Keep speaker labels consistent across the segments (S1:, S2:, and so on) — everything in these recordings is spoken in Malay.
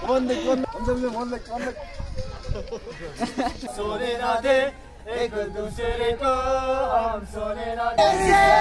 S1: One leg.
S2: सोने ना दे एक दूसरे को हम सोने ना दे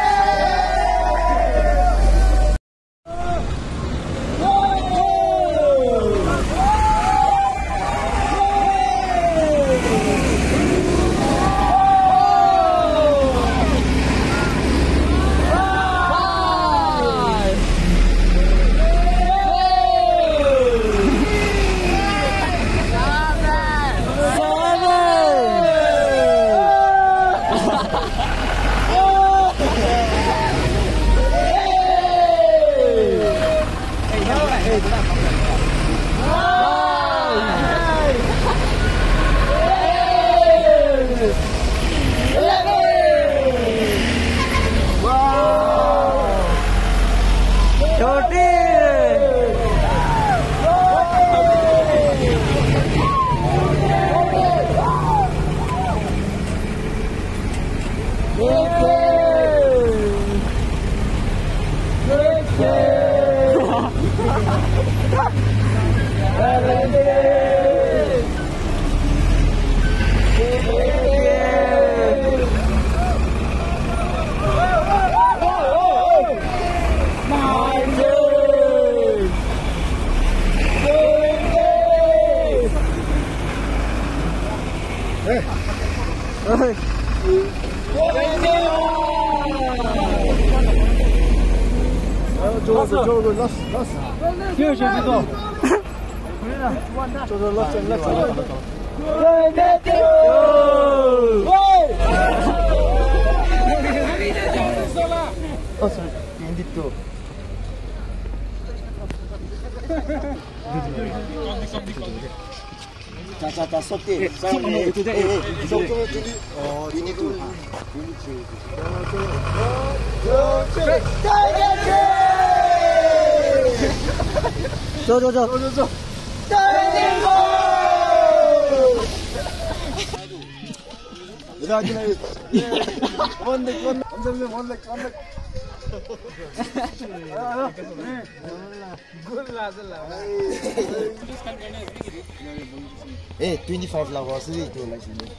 S1: 저거 라스.
S2: 뒤에 저기도.
S1: 저거 라스. Indito. Caca sote. Itu deh. Ini tuh. 저. One leg. Eh, 25 lah was itu lah sini.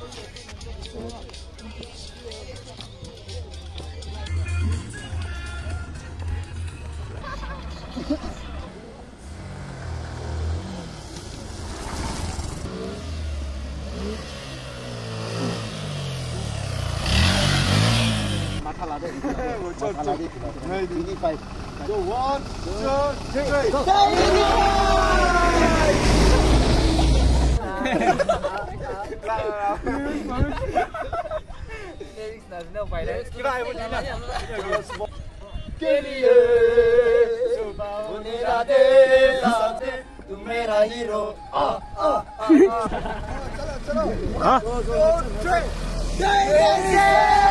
S1: Matalade. 25. So 1, 2, 3. Go.
S2: तू मेरा हीरो
S1: चलो.